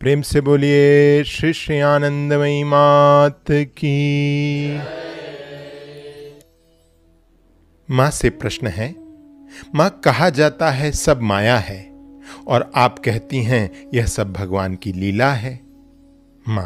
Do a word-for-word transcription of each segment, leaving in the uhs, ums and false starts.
प्रेम से बोलिए श्री श्री आनंदमयी मात की। मां से प्रश्न है, मां कहा जाता है सब माया है और आप कहती हैं यह सब भगवान की लीला है। मां,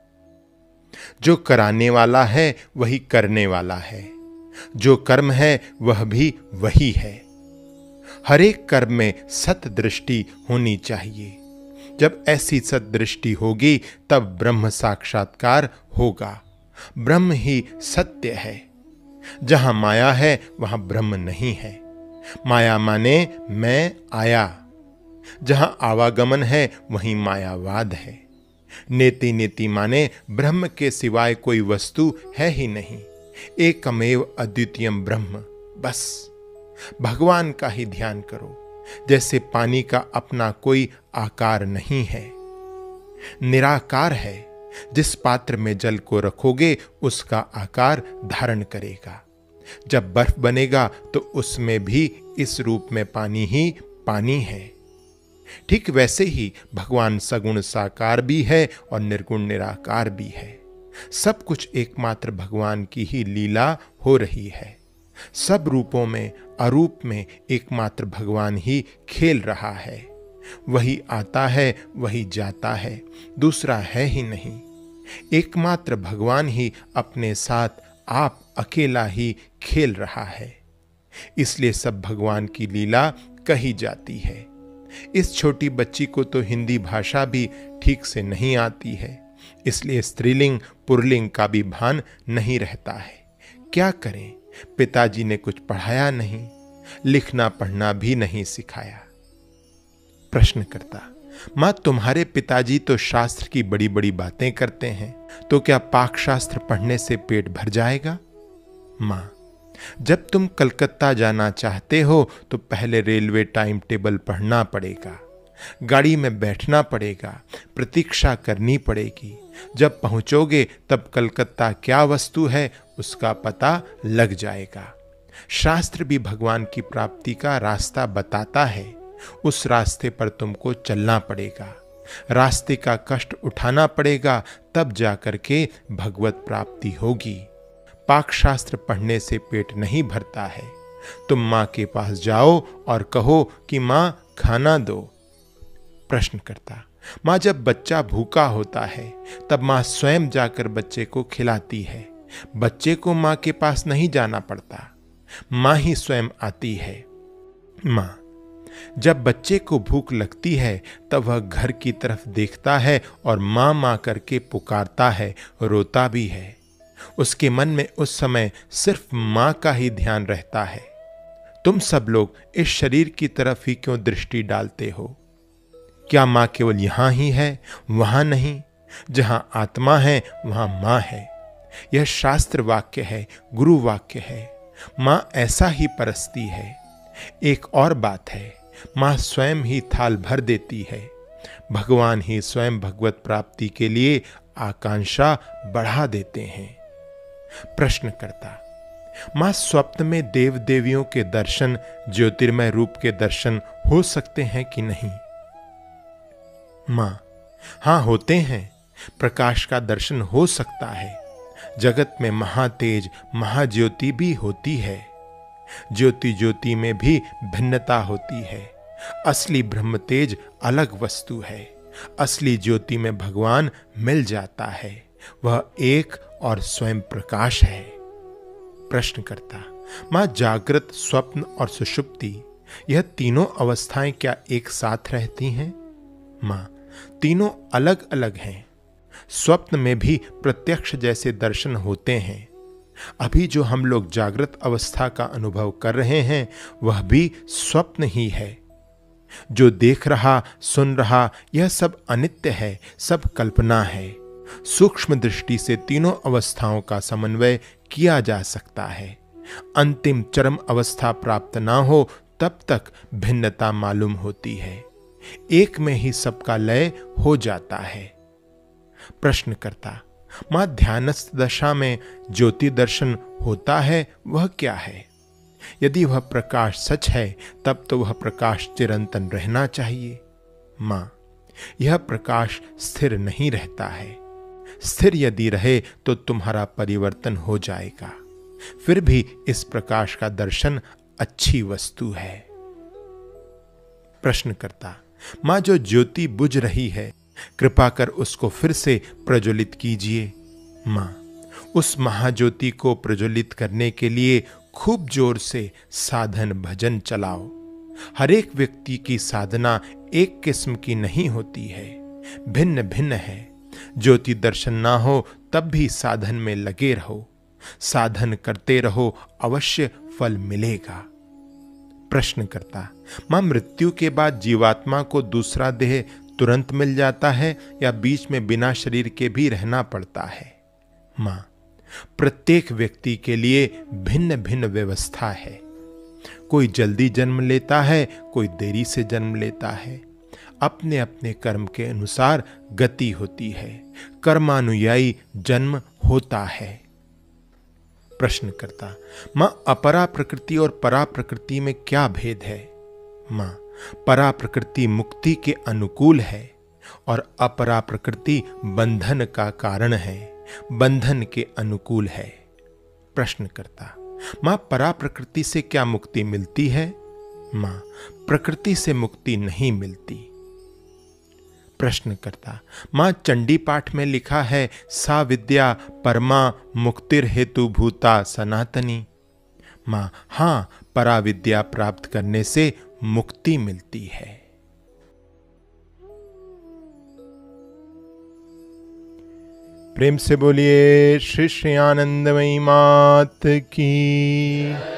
जो कराने वाला है वही करने वाला है, जो कर्म है वह भी वही है। हर एक कर्म में सत दृष्टि होनी चाहिए। जब ऐसी सत दृष्टि होगी तब ब्रह्म साक्षात्कार होगा। ब्रह्म ही सत्य है। जहां माया है वहां ब्रह्म नहीं है। माया माने मैं आया। जहां आवागमन है वहीं मायावाद है। नेति नेति माने ब्रह्म के सिवाय कोई वस्तु है ही नहीं। एकमेव अद्वितीयम ब्रह्म। बस भगवान का ही ध्यान करो। जैसे पानी का अपना कोई आकार नहीं है, निराकार है। जिस पात्र में जल को रखोगे उसका आकार धारण करेगा। जब बर्फ बनेगा तो उसमें भी इस रूप में पानी ही पानी है। ठीक वैसे ही भगवान सगुण साकार भी है और निर्गुण निराकार भी है। सब कुछ एकमात्र भगवान की ही लीला हो रही है। सब रूपों में अरूप में एकमात्र भगवान ही खेल रहा है। वही आता है, वही जाता है, दूसरा है ही नहीं। एकमात्र भगवान ही अपने साथ आप अकेला ही खेल रहा है। इसलिए सब भगवान की लीला कही जाती है। इस छोटी बच्ची को तो हिंदी भाषा भी ठीक से नहीं आती है, इसलिए स्त्रीलिंग पुल्लिंग का भी भान नहीं रहता है। क्या करें, पिताजी ने कुछ पढ़ाया नहीं, लिखना पढ़ना भी नहीं सिखाया। प्रश्नकर्ता, मां तुम्हारे पिताजी तो शास्त्र की बड़ी बड़ी बातें करते हैं, तो क्या पाक शास्त्र पढ़ने से पेट भर जाएगा? मां, जब तुम कलकत्ता जाना चाहते हो तो पहले रेलवे टाइम टेबल पढ़ना पड़ेगा, गाड़ी में बैठना पड़ेगा, प्रतीक्षा करनी पड़ेगी। जब पहुंचोगे तब कलकत्ता क्या वस्तु है उसका पता लग जाएगा। शास्त्र भी भगवान की प्राप्ति का रास्ता बताता है। उस रास्ते पर तुमको चलना पड़ेगा, रास्ते का कष्ट उठाना पड़ेगा, तब जाकर के भगवत प्राप्ति होगी। पाक शास्त्र पढ़ने से पेट नहीं भरता है। तुम माँ के पास जाओ और कहो कि माँ खाना दो। प्रश्न करता, माँ जब बच्चा भूखा होता है तब माँ स्वयं जाकर बच्चे को खिलाती है। बच्चे को माँ के पास नहीं जाना पड़ता, माँ ही स्वयं आती है। माँ, जब बच्चे को भूख लगती है तब वह घर की तरफ देखता है और माँ माँ करके पुकारता है, रोता भी है। उसके मन में उस समय सिर्फ माँ का ही ध्यान रहता है। तुम सब लोग इस शरीर की तरफ ही क्यों दृष्टि डालते हो? क्या माँ केवल यहां ही है, वहां नहीं? जहां आत्मा है वहां माँ है। यह शास्त्र वाक्य है, गुरु वाक्य है। माँ ऐसा ही परस्ती है। एक और बात है, माँ स्वयं ही थाल भर देती है। भगवान ही स्वयं भगवत प्राप्ति के लिए आकांक्षा बढ़ा देते हैं। प्रश्न करता, माँ स्वप्न में देव देवियों के दर्शन, ज्योतिर्मय रूप के दर्शन हो सकते हैं कि नहीं? माँ, हां होते हैं। प्रकाश का दर्शन हो सकता है। जगत में महातेज महाज्योति भी होती है। ज्योति ज्योति में भी भिन्नता होती है। असली ब्रह्म तेज अलग वस्तु है। असली ज्योति में भगवान मिल जाता है। वह एक और स्वयं प्रकाश है। प्रश्न करता, मां जागृत, स्वप्न और सुषुप्ति, यह तीनों अवस्थाएं क्या एक साथ रहती हैं? मां, तीनों अलग अलग हैं। स्वप्न में भी प्रत्यक्ष जैसे दर्शन होते हैं। अभी जो हम लोग जागृत अवस्था का अनुभव कर रहे हैं वह भी स्वप्न ही है। जो देख रहा सुन रहा यह सब अनित्य है, सब कल्पना है। सूक्ष्म दृष्टि से तीनों अवस्थाओं का समन्वय किया जा सकता है। अंतिम चरम अवस्था प्राप्त ना हो तब तक भिन्नता मालूम होती है। एक में ही सबका लय हो जाता है। प्रश्न करता, मां ध्यानस्थ दशा में ज्योति दर्शन होता है, वह क्या है? यदि वह प्रकाश सच है तब तो वह प्रकाश चिरंतन रहना चाहिए। मां, यह प्रकाश स्थिर नहीं रहता है। स्थिर यदि रहे तो तुम्हारा परिवर्तन हो जाएगा। फिर भी इस प्रकाश का दर्शन अच्छी वस्तु है। प्रश्नकर्ता, मां, जो ज्योति बुझ रही है, कृपा कर उसको फिर से प्रज्वलित कीजिए। मां, उस महाज्योति को प्रज्वलित करने के लिए खूब जोर से साधन भजन चलाओ। हर एक व्यक्ति की साधना एक किस्म की नहीं होती है, भिन्न भिन्न है। ज्योति दर्शन ना हो तब भी साधन में लगे रहो। साधन करते रहो, अवश्य फल मिलेगा। प्रश्नकर्ता, मां, मृत्यु के बाद जीवात्मा को दूसरा देह तुरंत मिल जाता है या बीच में बिना शरीर के भी रहना पड़ता है? मां, प्रत्येक व्यक्ति के लिए भिन्न भिन्न व्यवस्था है। कोई जल्दी जन्म लेता है, कोई देरी से जन्म लेता है। अपने अपने कर्म के अनुसार गति होती है। कर्मानुयायी जन्म होता है। प्रश्नकर्ता, मां, अपरा प्रकृति और परा प्रकृति में क्या भेद है? मां, परा प्रकृति मुक्ति के अनुकूल है और अपरा प्रकृति बंधन का कारण है, बंधन के अनुकूल है। प्रश्नकर्ता, मां, परा प्रकृति से क्या मुक्ति मिलती है? मां, प्रकृति से मुक्ति नहीं मिलती। प्रश्नकर्ता, मां, चंडी पाठ में लिखा है, सा विद्या परमा मुक्तिर हेतु भूता सनातनी। मां, हां, परा विद्या प्राप्त करने से मुक्ति मिलती है। प्रेम से बोलिए श्री श्री आनंदमयी मात की।